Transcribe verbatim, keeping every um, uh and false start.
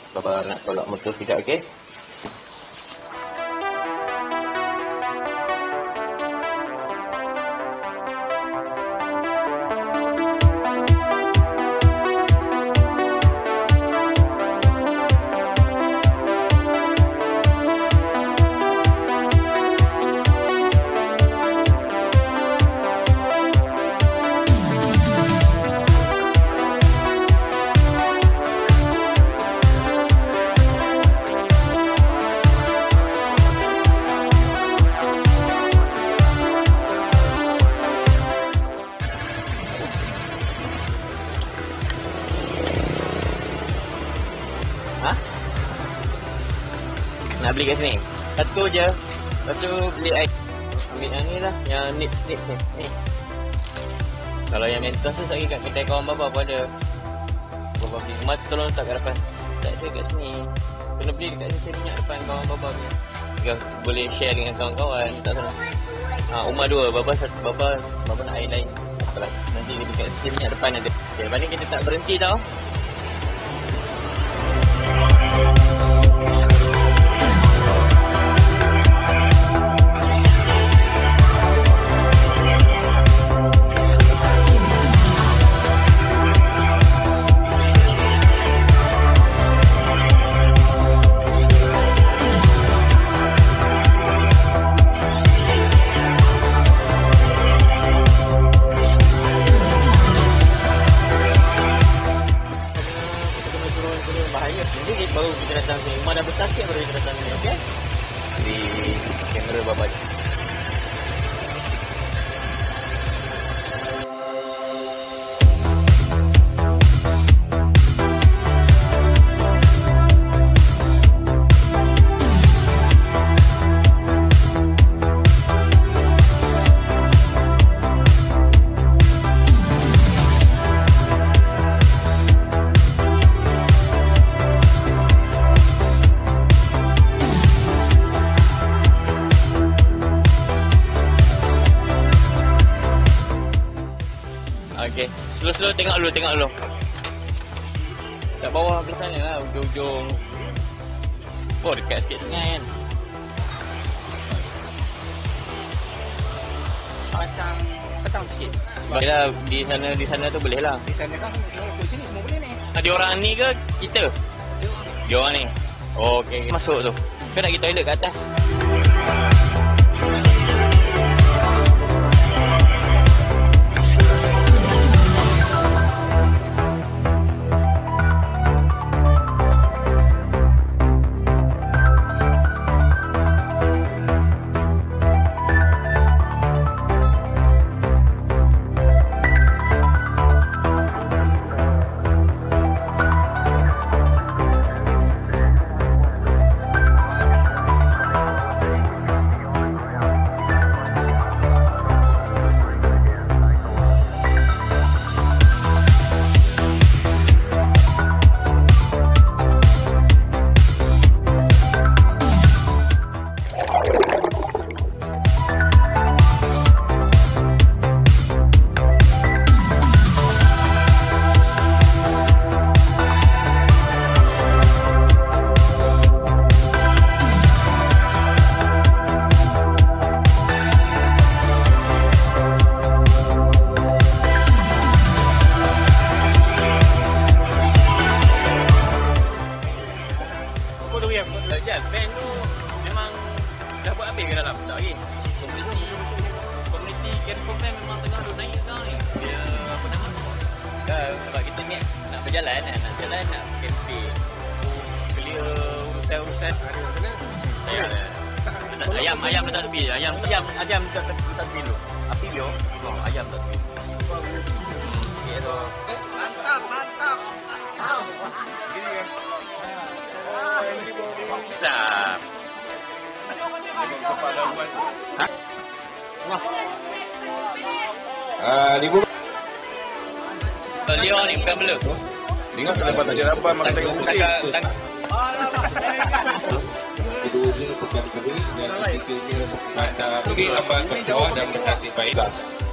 Bapa nak tolak motor sekejap, okey? Ha? Nak beli kat sini? Satu je. Satu beli air. Ambil yang ni lah. Yang nips-nips ni. Ni. Kalau yang Mentos tu saya kat kedai kawan bapa pun ada. Bapa beli rumah tu tolong letak kat depan. Tak ada kat sini. Kena beli dekat sini minyak depan kawan bapa punya. Jika boleh share dengan kawan-kawan. Tak salah. Ha, rumah dua. Bapa satu. Bapa, bapa nak air lain. Apalah. Nanti dekat sini minyak depan ada. Okay, lepas ni kita tak berhenti tau. Bahaya. Nanti baru kita datang sini. Rumah dah besar sikit baru kita datang sini, okey? Di kamera bapa. Okey, slow-slow tengok dulu, tengok dulu. Kat bawah belah sana lah, ujung-ujung. Oh, dekat sikit sungai kan. Pasang petang sikit. Okey lah, di sana di sana tu boleh lah. Di sana kan, di sini semua boleh ni. Ada orang ni ke kita? Dia orang ni. Oh, okey. Masuk tu. Kau nak pergi toilet kat atas. Sekejap, van tu memang dah buat habis ke dalam? Tak lagi. Komuniti Komuniti Camper Van memang tengah duk naik sekarang ni. Dia apa nama? Dah, sebab kita ni nak berjalan kan, nak berjalan nak camping. Clear urusan-urusan. Ada yang kena? Ya. Ayam, ayam letak tepi. Ayam, ayam, ayam letak tepi dulu. Api dia, oh, ayam letak tepi. Okey tu. Mantap, mantap. Gini kan? Besar. Ha? Wah. Ah, ni bu. Lior ni bukan bela. Dengar dapat tak dapat makan tengok putih. Keduanya pekan kering dan ketiganya pada beri abang berdoa dan bernasib baik.